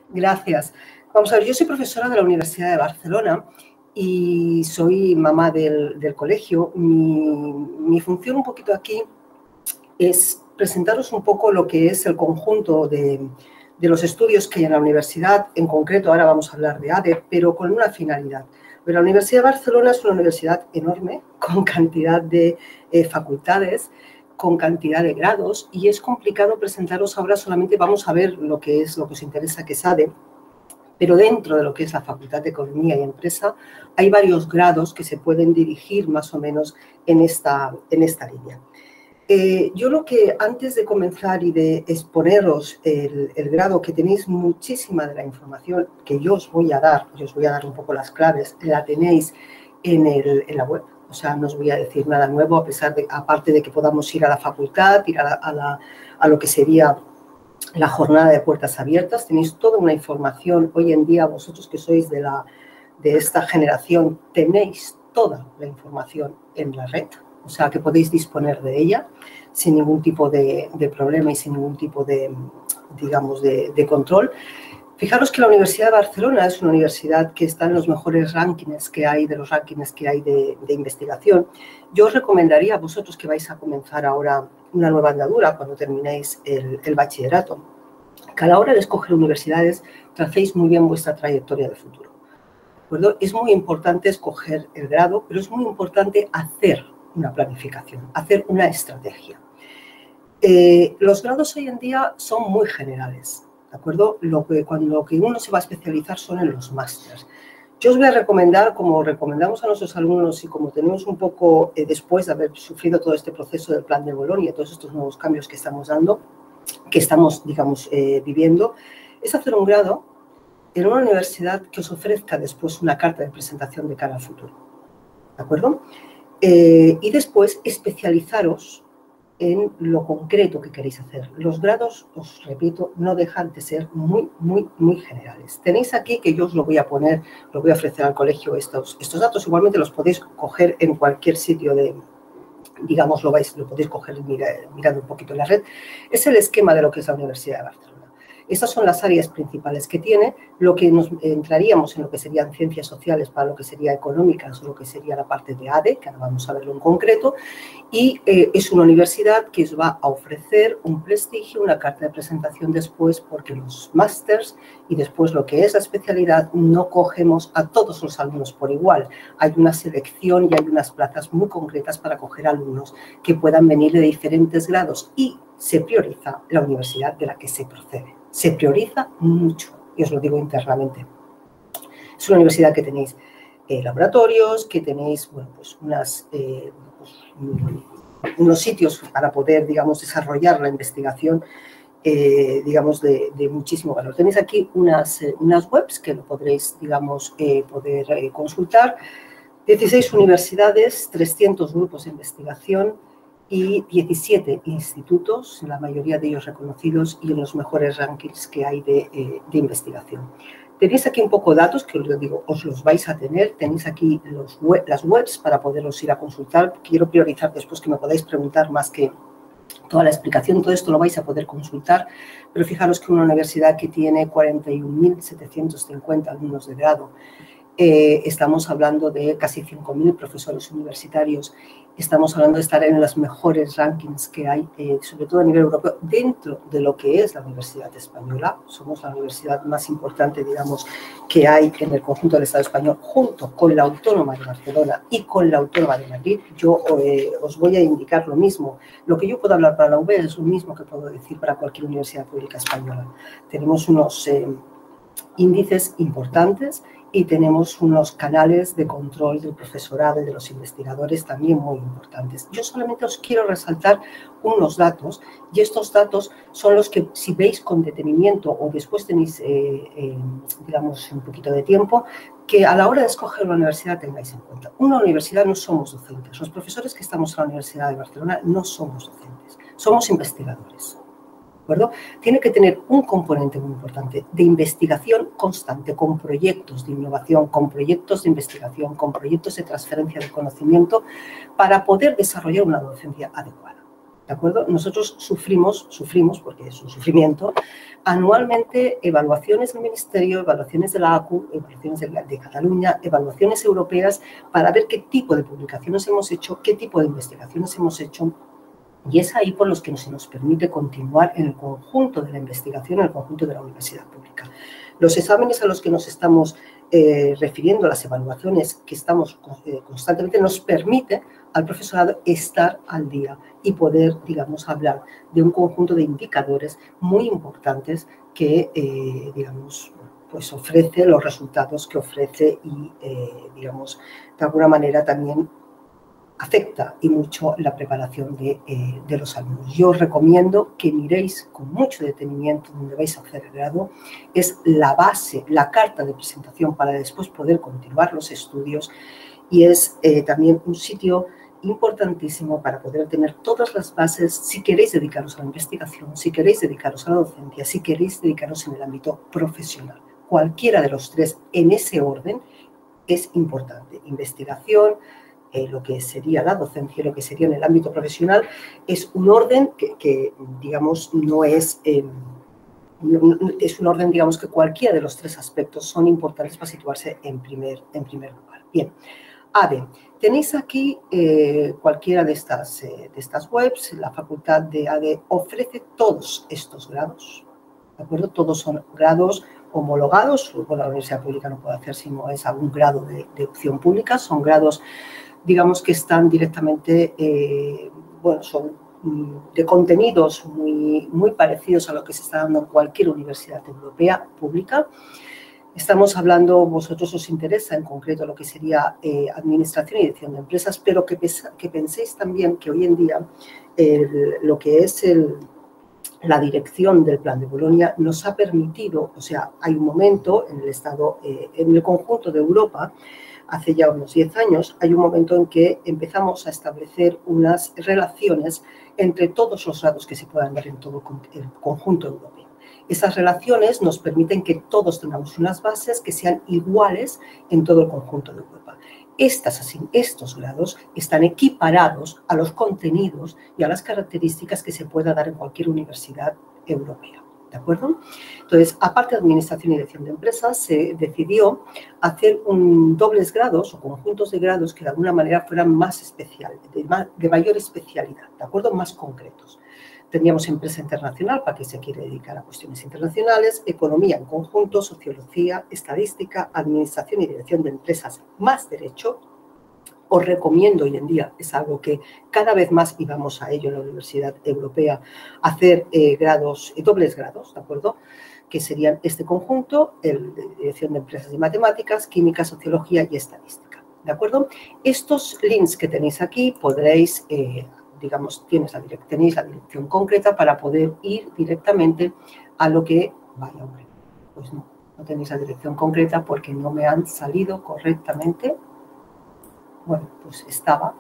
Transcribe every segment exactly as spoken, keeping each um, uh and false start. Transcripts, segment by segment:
Gracias. Vamos a ver, yo soy profesora de la Universidad de Barcelona y soy mamá del, del colegio. Mi, mi función un poquito aquí es presentaros un poco lo que es el conjunto de, de los estudios que hay en la universidad. En concreto, ahora vamos a hablar de A D E, pero con una finalidad. Pero la Universidad de Barcelona es una universidad enorme, con cantidad de eh, facultades, con cantidad de grados, y es complicado presentaros ahora. Solamente vamos a ver lo que es lo que os interesa, que es A D E, pero dentro de lo que es la Facultad de Economía y Empresa hay varios grados que se pueden dirigir más o menos en esta, en esta línea. Eh, yo lo que, antes de comenzar y de exponeros el, el grado, que tenéis muchísima de la información que yo os voy a dar, yo os voy a dar un poco las claves, la tenéis en, el, en la web. O sea, no os voy a decir nada nuevo, a pesar de, aparte de que podamos ir a la facultad, ir a, la, a, la, a lo que sería la jornada de puertas abiertas. Tenéis toda una información. Hoy en día, vosotros que sois de, la, de esta generación, tenéis toda la información en la red. O sea, que podéis disponer de ella sin ningún tipo de, de problema y sin ningún tipo de, digamos, de, de control. Fijaros que la Universidad de Barcelona es una universidad que está en los mejores rankings que hay, de los rankings que hay de, de investigación. Yo os recomendaría a vosotros que vais a comenzar ahora una nueva andadura cuando terminéis el, el bachillerato, que a la hora de escoger universidades tracéis muy bien vuestra trayectoria de futuro. ¿De acuerdo? Es muy importante escoger el grado, pero es muy importante hacer una planificación, hacer una estrategia. Eh, los grados hoy en día son muy generales, ¿de acuerdo? Lo que, cuando lo que uno se va a especializar son en los másters. Yo os voy a recomendar, como recomendamos a nuestros alumnos y como tenemos un poco eh, después de haber sufrido todo este proceso del Plan de Bolonia, todos estos nuevos cambios que estamos dando, que estamos, digamos, eh, viviendo, es hacer un grado en una universidad que os ofrezca después una carta de presentación de cara al futuro, ¿de acuerdo? Eh, y después especializaros en lo concreto que queréis hacer. Los grados, os repito, no dejan de ser muy, muy, muy generales. Tenéis aquí, que yo os lo voy a poner, lo voy a ofrecer al colegio, estos, estos datos. Igualmente los podéis coger en cualquier sitio de, digamos, lo, vais, lo podéis coger mirando un poquito en la red. Es el esquema de lo que es la Universidad de Barcelona. Estas son las áreas principales que tiene. Lo que nos entraríamos en lo que serían ciencias sociales, para lo que sería económicas, o lo que sería la parte de A D E, que ahora vamos a verlo en concreto, y eh, es una universidad que os va a ofrecer un prestigio, una carta de presentación después, porque los másters y después lo que es la especialidad no cogemos a todos los alumnos por igual. Hay una selección y hay unas plazas muy concretas para coger alumnos que puedan venir de diferentes grados, y se prioriza la universidad de la que se procede. Se prioriza mucho, y os lo digo internamente. Es una universidad que tenéis eh, laboratorios, que tenéis, bueno, pues unas, eh, pues, unos sitios para poder, digamos, desarrollar la investigación, eh, digamos, de, de muchísimo valor. Tenéis aquí unas, eh, unas webs que lo podréis, digamos, eh, poder eh, consultar. dieciséis universidades, trescientos grupos de investigación y diecisiete institutos, la mayoría de ellos reconocidos y en los mejores rankings que hay de, eh, de investigación. Tenéis aquí un poco de datos que os digo, os los vais a tener. Tenéis aquí los web, las webs para poderlos ir a consultar. Quiero priorizar después que me podáis preguntar más que toda la explicación. Todo esto lo vais a poder consultar, pero fijaros que una universidad que tiene cuarenta y un mil setecientos cincuenta alumnos de grado, Eh, estamos hablando de casi cinco mil profesores universitarios, estamos hablando de estar en los mejores rankings que hay, eh, sobre todo a nivel europeo, dentro de lo que es la Universidad Española. Somos la universidad más importante, digamos, que hay en el conjunto del Estado español, junto con la Autónoma de Barcelona y con la Autónoma de Madrid. Yo eh, os voy a indicar lo mismo. Lo que yo puedo hablar para la U B es lo mismo que puedo decir para cualquier universidad pública española. Tenemos unos eh, índices importantes y tenemos unos canales de control del profesorado y de los investigadores también muy importantes. Yo solamente os quiero resaltar unos datos, y estos datos son los que, si veis con detenimiento o después tenéis, eh, eh, digamos, un poquito de tiempo, que a la hora de escoger una universidad tengáis en cuenta. Una universidad no somos docentes. Los profesores que estamos en la Universidad de Barcelona no somos docentes, somos investigadores. ¿De acuerdo? Tiene que tener un componente muy importante de investigación constante, con proyectos de innovación, con proyectos de investigación, con proyectos de transferencia de conocimiento, para poder desarrollar una docencia adecuada. ¿De acuerdo? Nosotros sufrimos, sufrimos, porque es un sufrimiento, anualmente evaluaciones del Ministerio, evaluaciones de la A C U, evaluaciones de, de Cataluña, evaluaciones europeas, para ver qué tipo de publicaciones hemos hecho, qué tipo de investigaciones hemos hecho, y es ahí por los que se nos permite continuar en el conjunto de la investigación, en el conjunto de la universidad pública. Los exámenes a los que nos estamos eh, refiriendo, las evaluaciones que estamos eh, constantemente, nos permite al profesorado estar al día y poder, digamos, hablar de un conjunto de indicadores muy importantes que, eh, digamos, pues ofrece los resultados que ofrece y, eh, digamos, de alguna manera también afecta y mucho la preparación de, eh, de los alumnos. Yo os recomiendo que miréis con mucho detenimiento donde vais a hacer el grado. Es la base, la carta de presentación para después poder continuar los estudios, y es eh, también un sitio importantísimo para poder tener todas las bases si queréis dedicaros a la investigación, si queréis dedicaros a la docencia, si queréis dedicaros en el ámbito profesional. Cualquiera de los tres en ese orden es importante. Investigación, Eh, lo que sería la docencia, lo que sería en el ámbito profesional, es un orden que, que digamos, no es, eh, no, es un orden, digamos, que cualquiera de los tres aspectos son importantes para situarse en primer, en primer lugar. Bien, A D E. Tenéis aquí eh, cualquiera de estas, eh, de estas webs. La Facultad de A D E ofrece todos estos grados, ¿de acuerdo? Todos son grados homologados. Bueno, la universidad pública no puede hacer si no es algún grado de, de opción pública. Son grados, digamos, que están directamente, eh, bueno, son de contenidos muy, muy parecidos a lo que se está dando en cualquier universidad europea pública. Estamos hablando, vosotros os interesa en concreto lo que sería eh, administración y dirección de empresas, pero que, que penséis también que hoy en día el, lo que es el, la dirección del Plan de Bolonia nos ha permitido, o sea, hay un momento en el Estado, eh, en el conjunto de Europa, hace ya unos diez años, hay un momento en que empezamos a establecer unas relaciones entre todos los grados que se puedan dar en todo el conjunto europeo. Esas relaciones nos permiten que todos tengamos unas bases que sean iguales en todo el conjunto de Europa. Estas, estos grados están equiparados a los contenidos y a las características que se pueda dar en cualquier universidad europea. ¿De acuerdo? Entonces, aparte de Administración y Dirección de Empresas, se decidió hacer un dobles grados o conjuntos de grados que de alguna manera fueran más especiales, de, de mayor especialidad, ¿de acuerdo? Más concretos. Tendríamos Empresa Internacional, para quien se quiere dedicar a cuestiones internacionales, Economía en conjunto, Sociología, Estadística, Administración y Dirección de Empresas, más Derecho. Os recomiendo hoy en día, es algo que cada vez más, y vamos a ello en la Universidad Europea, hacer eh, grados, eh, dobles grados, ¿de acuerdo? Que serían este conjunto, el de Dirección de Empresas y Matemáticas, Química, Sociología y Estadística, ¿de acuerdo? Estos links que tenéis aquí podréis, eh, digamos, tienes la direct, tenéis la dirección concreta para poder ir directamente a lo que... Vaya, hombre, pues no, no tenéis la dirección concreta porque no me han salido correctamente. Bueno, pues estaba.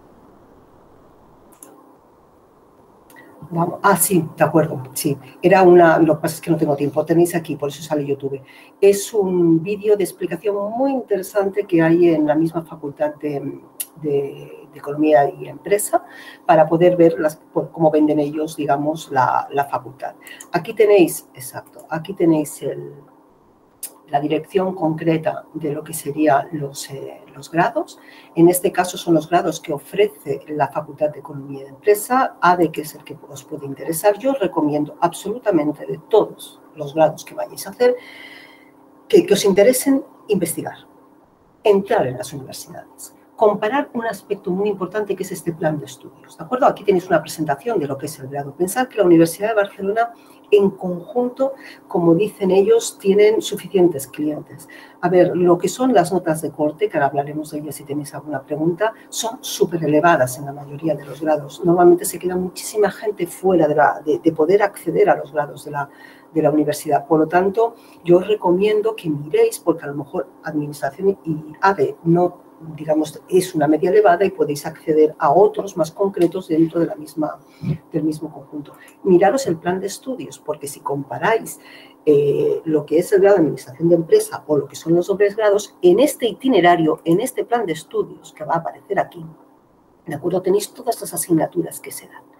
Vamos. Ah, sí, de acuerdo, sí. Era una, lo que pasa es que no tengo tiempo, tenéis aquí, por eso sale YouTube. Es un vídeo de explicación muy interesante que hay en la misma Facultad de, de, de Economía y Empresa para poder ver las, cómo venden ellos, digamos, la, la facultad. Aquí tenéis, exacto, aquí tenéis el... la dirección concreta de lo que serían los, eh, los grados. En este caso son los grados que ofrece la Facultad de Economía y de Empresa, A D E, que es el que os puede interesar. Yo os recomiendo absolutamente de todos los grados que vayáis a hacer, que, que os interesen investigar, entrar en las universidades, comparar un aspecto muy importante que es este plan de estudios, ¿de acuerdo? Aquí tenéis una presentación de lo que es el grado. Pensad que la Universidad de Barcelona, en conjunto, como dicen ellos, tienen suficientes clientes. A ver, lo que son las notas de corte, que ahora hablaremos de ellas si tenéis alguna pregunta, son súper elevadas en la mayoría de los grados. Normalmente se queda muchísima gente fuera de, la, de, de poder acceder a los grados de la, de la universidad. Por lo tanto, yo os recomiendo que miréis, porque a lo mejor Administración y A D E no, digamos, es una media elevada y podéis acceder a otros más concretos dentro de la misma, del mismo conjunto. Miraros el plan de estudios, porque si comparáis eh, lo que es el grado de Administración de Empresa o lo que son los dobles grados, en este itinerario, en este plan de estudios que va a aparecer aquí, ¿de acuerdo? Tenéis todas las asignaturas que se dan.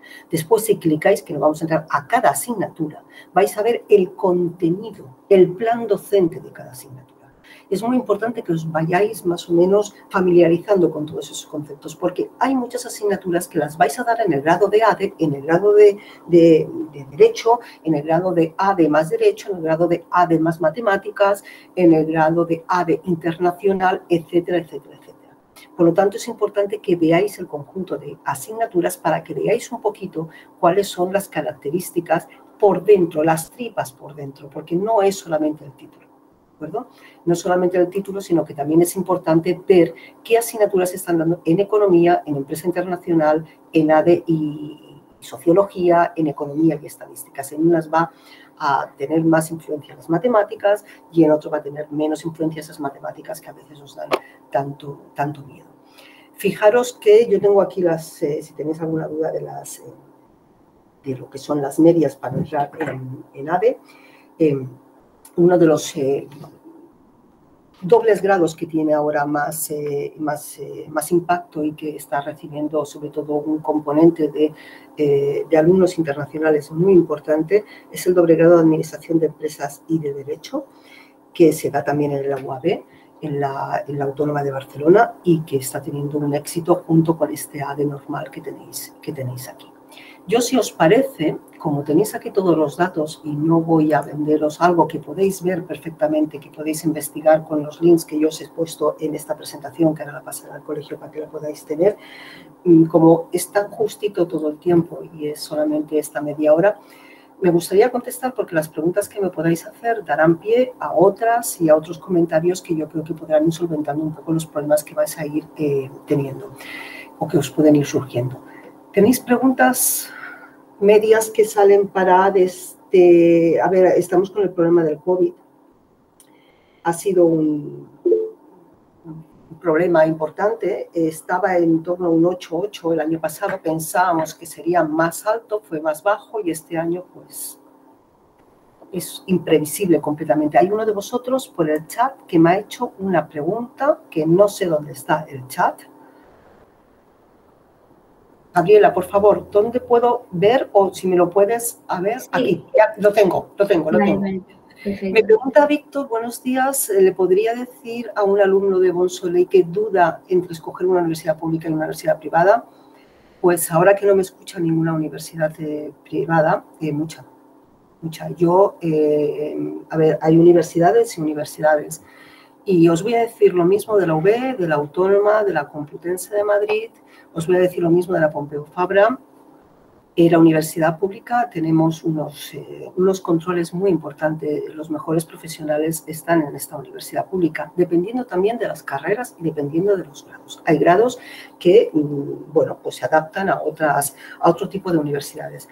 Después, si clicáis, que nos vamos a entrar a cada asignatura, vais a ver el contenido, el plan docente de cada asignatura. Es muy importante que os vayáis más o menos familiarizando con todos esos conceptos, porque hay muchas asignaturas que las vais a dar en el grado de A D E, en el grado de, de, de Derecho, en el grado de A D E más Derecho, en el grado de A D E más Matemáticas, en el grado de A D E Internacional, etcétera, etcétera, etcétera. Por lo tanto, es importante que veáis el conjunto de asignaturas para que veáis un poquito cuáles son las características por dentro, las tripas por dentro, porque no es solamente el título. ¿De acuerdo? No solamente el título, sino que también es importante ver qué asignaturas se están dando en Economía, en Empresa Internacional, en A D E y Sociología, en Economía y Estadísticas. En unas va a tener más influencia las matemáticas y en otras va a tener menos influencia esas matemáticas que a veces os dan tanto, tanto miedo. Fijaros que yo tengo aquí las, eh, si tenéis alguna duda de, las, eh, de lo que son las medias para entrar en, en A D E, eh, uno de los eh, dobles grados que tiene ahora más, eh, más, eh, más impacto y que está recibiendo sobre todo un componente de, eh, de alumnos internacionales muy importante es el doble grado de Administración de Empresas y de Derecho, que se da también en la U A B, en la, en la Autónoma de Barcelona, y que está teniendo un éxito junto con este A D E normal que tenéis, que tenéis aquí. Yo, si os parece, como tenéis aquí todos los datos y no voy a venderos algo que podéis ver perfectamente, que podéis investigar con los links que yo os he puesto en esta presentación, que ahora la pasaré al colegio para que la podáis tener, como es tan justito todo el tiempo y es solamente esta media hora, me gustaría contestar porque las preguntas que me podáis hacer darán pie a otras y a otros comentarios que yo creo que podrán ir solventando un poco los problemas que vais a ir eh, teniendo o que os pueden ir surgiendo. ¿Tenéis preguntas medias que salen para desde... A ver, estamos con el problema del COVID. Ha sido un, un problema importante. Estaba en torno a un ocho coma ocho el año pasado. Pensábamos que sería más alto, fue más bajo y este año, pues, es imprevisible completamente. Hay uno de vosotros por el chat que me ha hecho una pregunta que no sé dónde está el chat. Gabriela, por favor, ¿dónde puedo ver o si me lo puedes a ver? Sí. Aquí, ya lo tengo, lo tengo, lo vale, tengo. Vale. Me pregunta Víctor, buenos días, ¿le podría decir a un alumno de Bonsoleil que duda entre escoger una universidad pública y una universidad privada? Pues ahora que no me escucha ninguna universidad eh, privada, eh, mucha, mucha. Yo, eh, a ver, hay universidades y universidades. Y os voy a decir lo mismo de la U B, de la Autónoma, de la Complutense de Madrid, os voy a decir lo mismo de la Pompeu Fabra. En la universidad pública tenemos unos, eh, unos controles muy importantes. Los mejores profesionales están en esta universidad pública, dependiendo también de las carreras y dependiendo de los grados. Hay grados que, bueno, pues se adaptan a, otras, a otro tipo de universidades.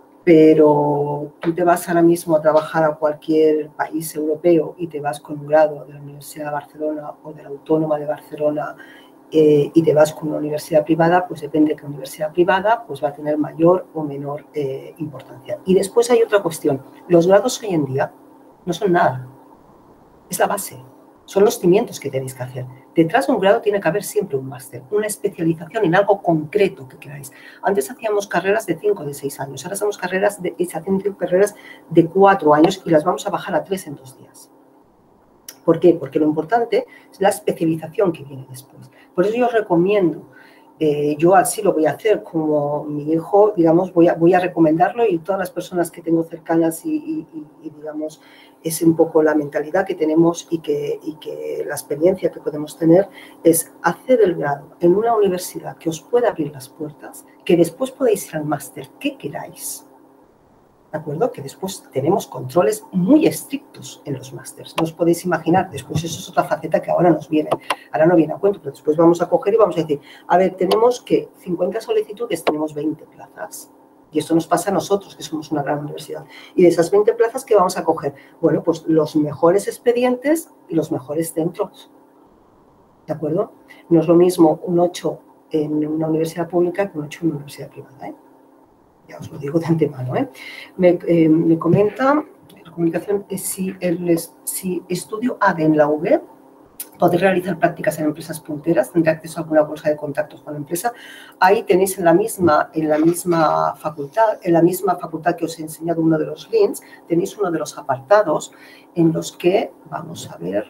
Pero tú te vas ahora mismo a trabajar a cualquier país europeo y te vas con un grado de la Universidad de Barcelona o de la Autónoma de Barcelona eh, y te vas con una universidad privada, pues depende de qué universidad privada, pues va a tener mayor o menor eh, importancia. Y después hay otra cuestión. Los grados hoy en día no son nada. Es la base. Son los cimientos que tenéis que hacer. Detrás de un grado tiene que haber siempre un máster, una especialización en algo concreto que queráis. Antes hacíamos carreras de cinco, de seis años. Ahora hacemos carreras de, hacemos carreras de cuatro años y las vamos a bajar a tres en dos días. ¿Por qué? Porque lo importante es la especialización que viene después. Por eso yo os recomiendo, eh, yo así lo voy a hacer como mi hijo, digamos, voy a, voy a recomendarlo y todas las personas que tengo cercanas y, y, y, y digamos, es un poco la mentalidad que tenemos y que, y que la experiencia que podemos tener es hacer el grado en una universidad que os pueda abrir las puertas, que después podéis ir al máster que queráis, ¿de acuerdo? Que después tenemos controles muy estrictos en los másters. No os podéis imaginar, después eso es otra faceta que ahora nos viene, ahora no viene a cuento, pero después vamos a coger y vamos a decir, a ver, tenemos que cincuenta solicitudes, tenemos veinte plazas. Y esto nos pasa a nosotros, que somos una gran universidad. Y de esas veinte plazas, ¿qué vamos a coger? Bueno, pues los mejores expedientes y los mejores centros. ¿De acuerdo? No es lo mismo un ocho en una universidad pública que un ocho en una universidad privada, ¿eh? Ya os lo digo de antemano, ¿eh? Me, eh, me comenta, la comunicación, es si, el, si estudio A D E en la U B, poder realizar prácticas en empresas punteras, tendrá acceso a alguna bolsa de contactos con la empresa. Ahí tenéis en la misma, en la misma facultad, en la misma facultad que os he enseñado uno de los links, tenéis uno de los apartados en los que, vamos a ver,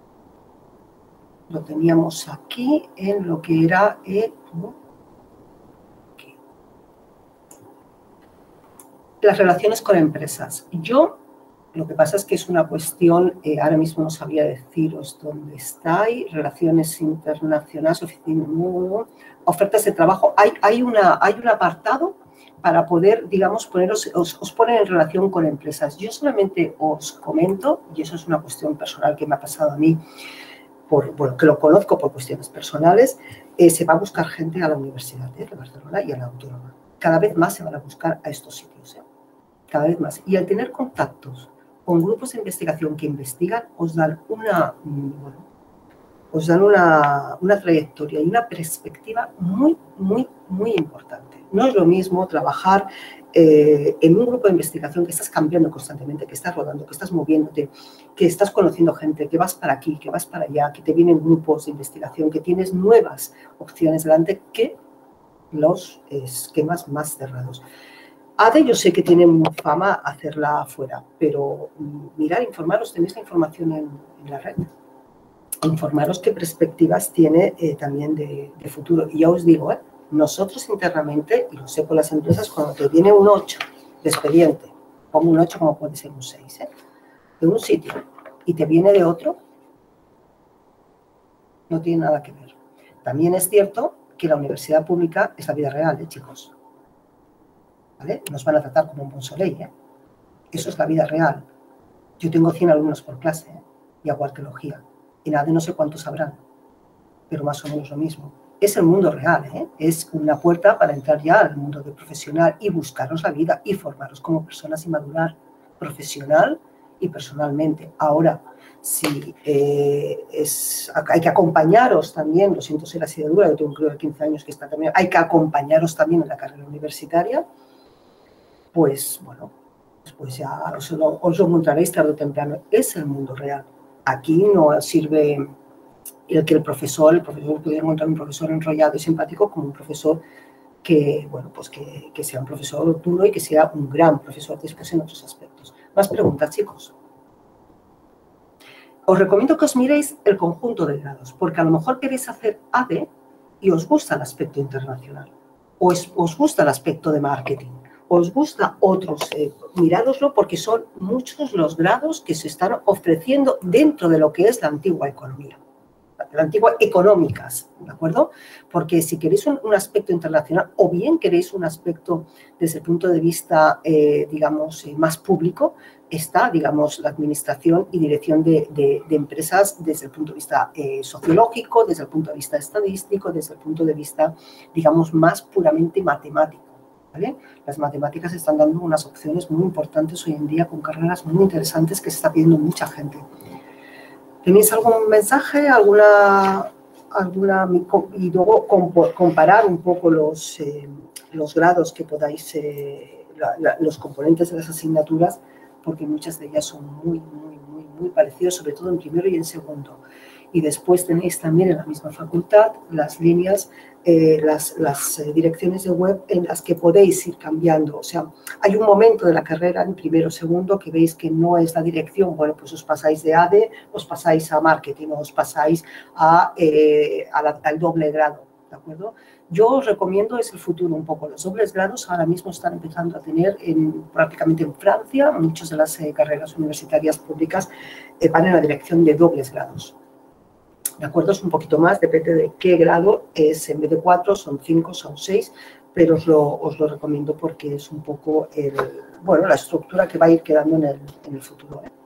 lo teníamos aquí en lo que era eh, las relaciones con empresas. Yo, lo que pasa es que es una cuestión, eh, ahora mismo no sabía deciros dónde está, hay relaciones internacionales, oficina, ofertas de trabajo. Hay, hay, una, hay un apartado para poder, digamos, poneros, os, os ponen en relación con empresas. Yo solamente os comento, y eso es una cuestión personal que me ha pasado a mí, por, bueno, que lo conozco por cuestiones personales, eh, se va a buscar gente a la Universidad de Barcelona y a la Autónoma. Cada vez más se van a buscar a estos sitios, ¿eh? Cada vez más. Y al tener contactos con grupos de investigación que investigan, os dan una, bueno, os dan una, una trayectoria y una perspectiva muy, muy, muy importante. No es lo mismo trabajar eh, en un grupo de investigación que estás cambiando constantemente, que estás rodando, que estás moviéndote, que estás conociendo gente, que vas para aquí, que vas para allá, que te vienen grupos de investigación, que tienes nuevas opciones delante, que los esquemas más cerrados. A D E yo sé que tienen fama hacerla afuera, pero mirad, informaros, tenéis la información en, en la red. Informaros qué perspectivas tiene eh, también de, de futuro. Y ya os digo, eh, nosotros internamente, y lo sé con las empresas, cuando te viene un ocho de expediente, como un ocho como puede ser un seis, eh, de un sitio, y te viene de otro, no tiene nada que ver. También es cierto que la universidad pública es la vida real, ¿eh, chicos? ¿Vale? Nos van a tratar como un bon soleil, ¿eh? Eso es la vida real. Yo tengo cien alumnos por clase, ¿eh? Y hago arqueología. En A D E no sé cuántos habrán, pero más o menos lo mismo. Es el mundo real, ¿eh? Es una puerta para entrar ya al mundo del profesional y buscaros la vida y formaros como personas y madurar profesional y personalmente. Ahora, si eh, es, hay que acompañaros también, lo siento ser así de dura, yo tengo un crío de quince años que está también, hay que acompañaros también en la carrera universitaria, pues bueno, pues ya os lo, os lo encontraréis tarde o temprano. Es el mundo real. Aquí no sirve el que el profesor, el profesor pudiera encontrar un profesor enrollado y simpático como un profesor que, bueno, pues que, que sea un profesor duro y que sea un gran profesor después en otros aspectos. Más preguntas, chicos. Os recomiendo que os miréis el conjunto de grados, porque a lo mejor queréis hacer A D E y os gusta el aspecto internacional, o es, os gusta el aspecto de marketing, os gusta otros, eh, mirádoslo porque son muchos los grados que se están ofreciendo dentro de lo que es la antigua economía, la antigua económicas, ¿de acuerdo? Porque si queréis un, un aspecto internacional o bien queréis un aspecto desde el punto de vista, eh, digamos, eh, más público, está, digamos, la administración y dirección de, de, de empresas desde el punto de vista eh, sociológico, desde el punto de vista estadístico, desde el punto de vista, digamos, más puramente matemático. ¿Vale? Las matemáticas están dando unas opciones muy importantes hoy en día con carreras muy interesantes que se está pidiendo mucha gente. ¿Tenéis algún mensaje, alguna, alguna y luego comparar un poco los, eh, los grados que podáis, eh, la, la, los componentes de las asignaturas, porque muchas de ellas son muy, muy, muy, muy parecidas, sobre todo en primero y en segundo. Y después tenéis también en la misma facultad las líneas, eh, las, las eh, direcciones de web en las que podéis ir cambiando. O sea, hay un momento de la carrera en primero o segundo que veis que no es la dirección. Bueno, pues os pasáis de A D E, os pasáis a marketing, os pasáis a, eh, a la, al doble grado, ¿de acuerdo? Yo os recomiendo, es el futuro un poco. Los dobles grados ahora mismo están empezando a tener en, prácticamente en Francia, muchas de las eh, carreras universitarias públicas eh, van en la dirección de dobles grados. ¿De acuerdo? Es un poquito más, depende de qué grado es, en vez de cuatro, son cinco, son seis, pero os lo, os lo recomiendo porque es un poco el, bueno, la estructura que va a ir quedando en el, en el futuro, ¿eh?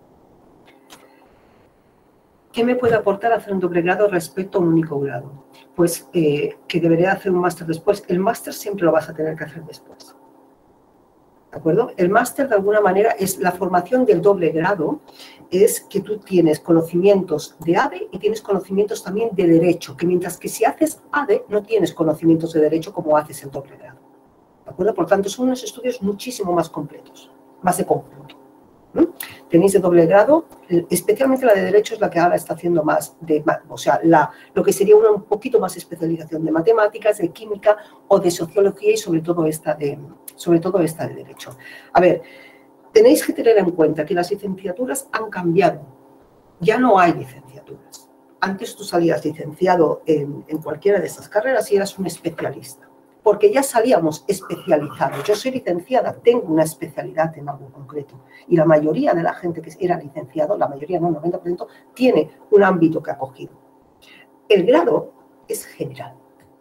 ¿Qué me puede aportar hacer un doble grado respecto a un único grado? Pues eh, que debería hacer un máster después. El máster siempre lo vas a tener que hacer después. ¿De acuerdo? El máster, de alguna manera, es la formación del doble grado, es que tú tienes conocimientos de A D E y tienes conocimientos también de Derecho, que mientras que si haces A D E no tienes conocimientos de Derecho como haces el doble grado. ¿De acuerdo? Por tanto, son unos estudios muchísimo más completos, más de conjunto. ¿Mm? tenéis de doble grado, especialmente la de Derecho es la que ahora está haciendo más, de, o sea, la, lo que sería una un poquito más especialización de Matemáticas, de Química o de Sociología y sobre todo esta de, sobre todo esta de Derecho. A ver, tenéis que tener en cuenta que las licenciaturas han cambiado. Ya no hay licenciaturas. Antes tú salías licenciado en, en cualquiera de esas carreras y eras un especialista. Porque ya salíamos especializados. Yo soy licenciada, tengo una especialidad en algo concreto. Y la mayoría de la gente que era licenciado, la mayoría no, el noventa por ciento, tiene un ámbito que ha cogido. El grado es general.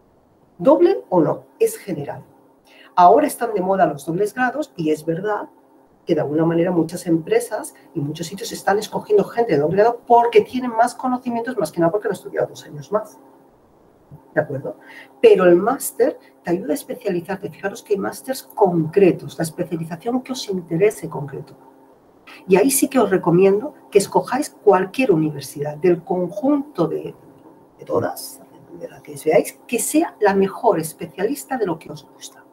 Doble o no, es general. Ahora están de moda los dobles grados y es verdad que de alguna manera muchas empresas y muchos sitios están escogiendo gente de doble grado porque tienen más conocimientos, más que nada porque han estudiado dos años más. ¿De acuerdo? Pero el máster te ayuda a especializarte. Fijaros que hay másters concretos, la especialización que os interese concreto. Y ahí sí que os recomiendo que escojáis cualquier universidad del conjunto de, de todas, de la que veáis, que sea la mejor especialista de lo que os gusta.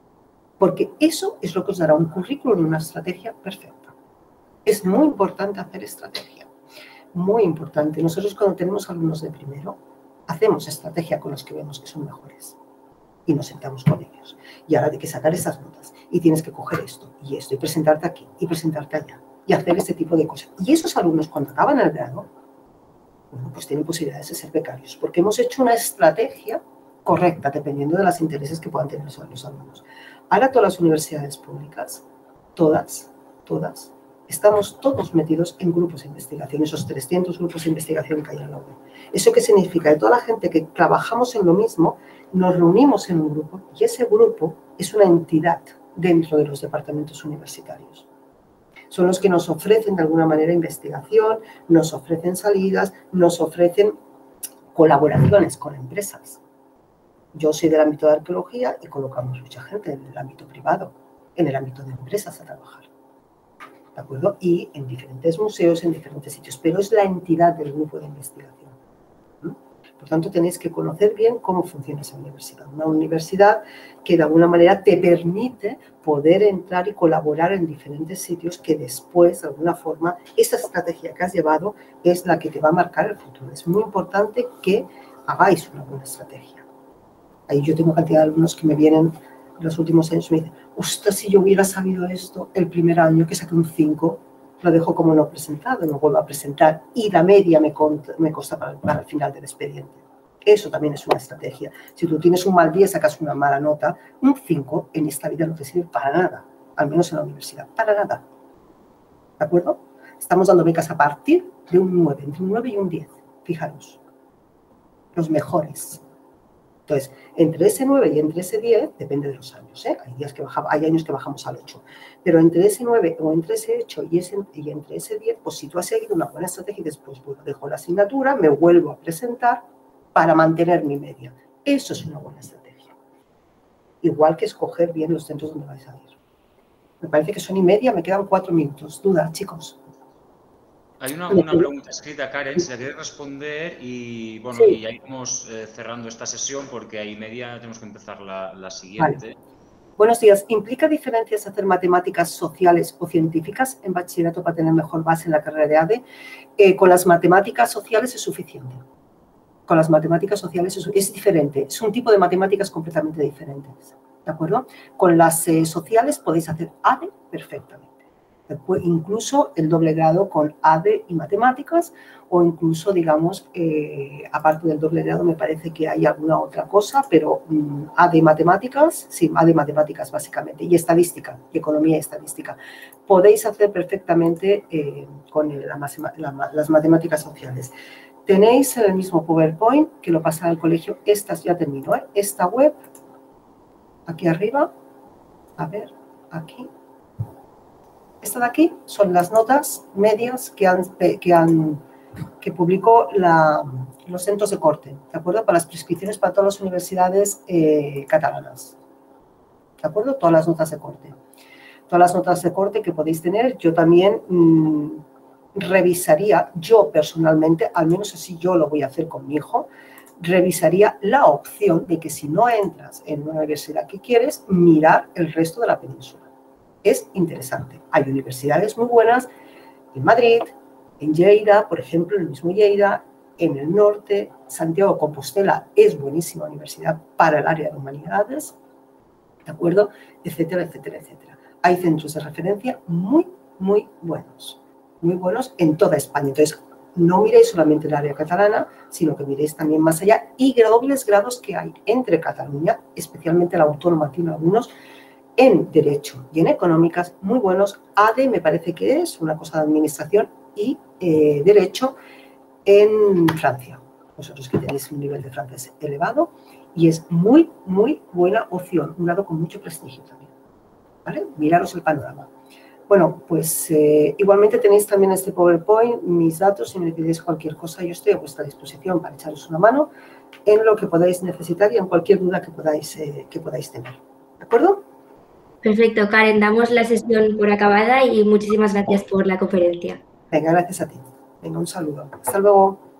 Porque eso es lo que os dará un currículum y una estrategia perfecta. Es muy importante hacer estrategia. Muy importante. Nosotros cuando tenemos alumnos de primero, hacemos estrategia con los que vemos que son mejores y nos sentamos con ellos. Y ahora hay que sacar esas notas y tienes que coger esto y esto y presentarte aquí y presentarte allá y hacer este tipo de cosas. Y esos alumnos cuando acaban el grado, bueno, pues tienen posibilidades de ser becarios porque hemos hecho una estrategia correcta dependiendo de los intereses que puedan tener los alumnos. Ahora todas las universidades públicas, todas, todas, estamos todos metidos en grupos de investigación, esos trescientos grupos de investigación que hay en la web. ¿Eso qué significa? Que toda la gente que trabajamos en lo mismo, nos reunimos en un grupo y ese grupo es una entidad dentro de los departamentos universitarios. Son los que nos ofrecen de alguna manera investigación, nos ofrecen salidas, nos ofrecen colaboraciones con empresas. Yo soy del ámbito de arqueología y colocamos mucha gente en el ámbito privado, en el ámbito de empresas a trabajar. ¿De acuerdo? Y en diferentes museos, en diferentes sitios, pero es la entidad del grupo de investigación. ¿Mm? Por tanto, tenéis que conocer bien cómo funciona esa universidad. Una universidad que de alguna manera te permite poder entrar y colaborar en diferentes sitios que después, de alguna forma, esa estrategia que has llevado es la que te va a marcar el futuro. Es muy importante que hagáis una buena estrategia. Ahí yo tengo cantidad de alumnos que me vienen en los últimos años y me dicen, ostras, si yo hubiera sabido esto el primer año que saqué un cinco, lo dejo como no presentado, no vuelvo a presentar y la media me, me consta para, para el final del expediente. Eso también es una estrategia. Si tú tienes un mal día y sacas una mala nota, un cinco en esta vida no te sirve para nada, al menos en la universidad, para nada. ¿De acuerdo? Estamos dando becas a partir de un nueve, entre un nueve y un diez, fijaros, los mejores. Entonces, entre ese nueve y entre ese diez, depende de los años, ¿eh? Hay, días que bajamos, hay años que bajamos al ocho. Pero entre ese nueve o entre ese ocho y, ese, y entre ese diez, pues si tú has seguido una buena estrategia y después bueno, dejo la asignatura, me vuelvo a presentar para mantener mi media. Eso es una buena estrategia. Igual que escoger bien los centros donde vais a ir. Me parece que son y media, me quedan cuatro minutos. ¿Dudas, chicos? Hay una, una pregunta escrita, Karen, si la quieres responder y, bueno, sí. y ya iremos eh, cerrando esta sesión porque a y media tenemos que empezar la, la siguiente. Vale. Buenos días. ¿Implica diferencias hacer matemáticas sociales o científicas en bachillerato para tener mejor base en la carrera de A D E? Eh, con las matemáticas sociales es suficiente. Con las matemáticas sociales es, es diferente. Es un tipo de matemáticas completamente diferentes. ¿De acuerdo? Con las eh, sociales podéis hacer A D E perfectamente. Incluso el doble grado con A D E y matemáticas o incluso, digamos, eh, aparte del doble grado me parece que hay alguna otra cosa, pero um, A D E y matemáticas, sí, A D E y matemáticas básicamente, y estadística, y economía y estadística. Podéis hacer perfectamente eh, con la, la, las matemáticas sociales. Tenéis en el mismo PowerPoint, que lo pasará al colegio, estas, ya termino, ¿eh? Esta web, aquí arriba, a ver, aquí. Esta de aquí son las notas medias que, han, que, han, que publicó la, los centros de corte, ¿de acuerdo? Para las prescripciones para todas las universidades eh, catalanas, ¿de acuerdo? Todas las notas de corte. Todas las notas de corte que podéis tener, yo también mmm, revisaría, yo personalmente, al menos así yo lo voy a hacer con mi hijo, revisaría la opción de que si no entras en una universidad que quieres, mirar el resto de la península. Es interesante. Hay universidades muy buenas en Madrid, en Lleida, por ejemplo, en el mismo Lleida, en el norte, Santiago de Compostela es buenísima universidad para el área de humanidades, ¿de acuerdo? Etcétera, etcétera, etcétera. Hay centros de referencia muy, muy buenos, muy buenos en toda España. Entonces, no miréis solamente el área catalana, sino que miréis también más allá y dobles grados que hay entre Cataluña, especialmente la autónoma tiene algunos, en Derecho y en Económicas, muy buenos. A D E me parece que es una cosa de Administración y eh, Derecho en Francia. Vosotros que tenéis un nivel de francés elevado y es muy, muy buena opción, un grado con mucho prestigio también. ¿Vale? Miraros el panorama. Bueno, pues eh, igualmente tenéis también este PowerPoint, mis datos, si me pedís cualquier cosa, yo estoy a vuestra disposición para echaros una mano en lo que podáis necesitar y en cualquier duda que podáis, eh, que podáis tener. ¿De acuerdo? Perfecto, Karen, damos la sesión por acabada y muchísimas gracias por la conferencia. Venga, gracias a ti. Venga, un saludo. Hasta luego.